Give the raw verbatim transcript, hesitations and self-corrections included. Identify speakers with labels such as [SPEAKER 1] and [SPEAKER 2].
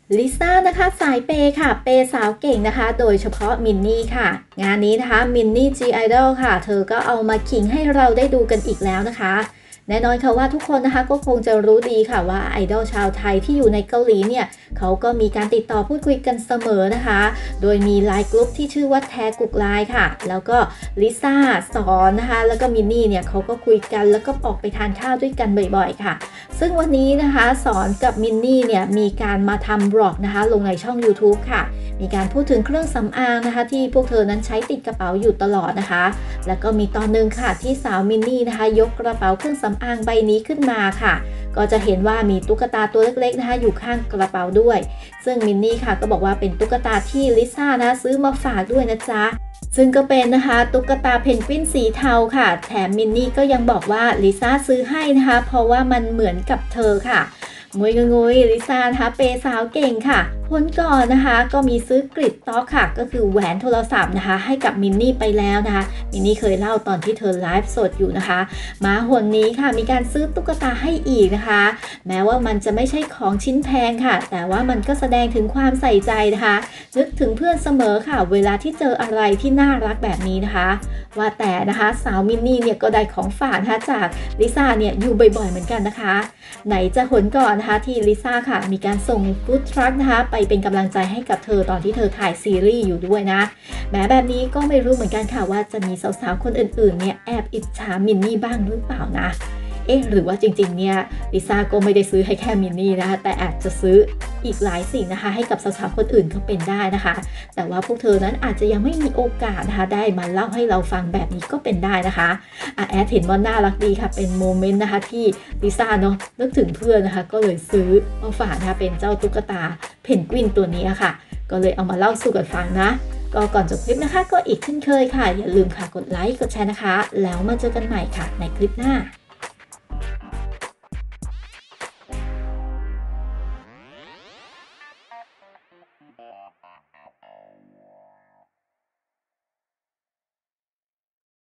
[SPEAKER 1] ลิซ่านะคะสายเปย์ค่ะเปย์สาวเก่งนะคะโดยเฉพาะมินนี่ค่ะงานนี้นะคะมินนี่ จี ไอ ดอล ค่ะเธอก็เอามาขิงให้เราได้ดูกันอีกแล้วนะคะแน่นอนค่ะว่าทุกคนนะคะก็คงจะรู้ดีค่ะว่าไอดอลชาวไทยที่อยู่ในเกาหลีเนี่ยเขาก็มีการติดต่อพูดคุยกันเสมอนะคะโดยมีไลน์กลุ่มที่ชื่อว่าแทกุกไลน์ค่ะแล้วก็ลิซ่าสอนนะคะแล้วก็มินนี่เนี่ยเขาก็คุยกันแล้วก็ออกไปทานข้าวด้วยกันบ่อยๆค่ะซึ่งวันนี้นะคะสอนกับมินนี่เนี่ยมีการมาทำบล็อกนะคะลงในช่อง ยูทูบ ค่ะมีการพูดถึงเครื่องสำอางนะคะที่พวกเธอนั้นใช้ติดกระเป๋าอยู่ตลอดนะคะแล้วก็มีตอนนึงค่ะที่สาวมินนี่นะคะยกกระเป๋าเครื่องสำอางใบนี้ขึ้นมาค่ะก็จะเห็นว่ามีตุ๊กตาตัวเล็กๆนะคะอยู่ข้างกระเป๋าด้วยซึ่งมินนี่ค่ะก็บอกว่าเป็นตุ๊กตาที่ลิซ่านะซื้อมาฝากด้วยนะจ๊ะซึ่งก็เป็นนะคะตุ๊กตาเพนกวินสีเทาค่ะแถมมินนี่ก็ยังบอกว่าลิซ่าซื้อให้นะคะเพราะว่ามันเหมือนกับเธอค่ะงุยงุยลิซ่านะคะเปย์สาวเก่งค่ะพ้นก่อนนะคะก็มีซื้อกริดต๊อกค่ะก็คือแหวนโทรศัพท์นะคะให้กับมินนี่ไปแล้วนะคะมินนี่เคยเล่าตอนที่เธอไลฟ์สดอยู่นะคะมาหนนี้ค่ะมีการซื้อตุ๊กตาให้อีกนะคะแม้ว่ามันจะไม่ใช่ของชิ้นแพงค่ะแต่ว่ามันก็แสดงถึงความใส่ใจนะคะนึกถึงเพื่อนเสมอค่ะเวลาที่เจออะไรที่น่ารักแบบนี้นะคะว่าแต่นะคะสาวมินนี่เนี่ยก็ได้ของฝากนะคะจากลิซ่าเนี่ยอยู่บ่อยๆเหมือนกันนะคะไหนจะหนก่อนนะคะที่ลิซ่าค่ะมีการส่งฟู้ดทรัคนะคะไปเป็นกำลังใจให้กับเธอตอนที่เธอถ่ายซีรีส์อยู่ด้วยนะแม้แบบนี้ก็ไม่รู้เหมือนกันค่ะว่าจะมีสาวๆคนอื่นๆเนี่ยแอบอิจฉามินนี่บ้างหรือเปล่านะเอ๊ะหรือว่าจริงๆเนี่ยลิซ่าก็ไม่ได้ซื้อให้แค่มินนี่นะคะแต่อาจจะซื้ออีกหลายสิ่งนะคะให้กับสาวๆคนอื่นก็เป็นได้นะคะแต่ว่าพวกเธอนั้นอาจจะยังไม่มีโอกาสนะคะได้มาเล่าให้เราฟังแบบนี้ก็เป็นได้นะคะอ่ะแอดเห็นว่าน่ารักดีค่ะเป็นโมเมนต์นะคะที่ลิซ่าเนาะนึกถึงเพื่อนนะคะก็เลยซื้อมาฝากนะคะเป็นเจ้าตุ๊กตาเพนกวินตัวนี้ค่ะก็เลยเอามาเล่าสู่กันฟังนะก็ก่อนจบคลิปนะคะก็อีกเช่นเคยค่ะอย่าลืมค่ะกดไลค์กดแชร์นะคะแล้วมาเจอกันใหม่ค่ะในคลิปหน้า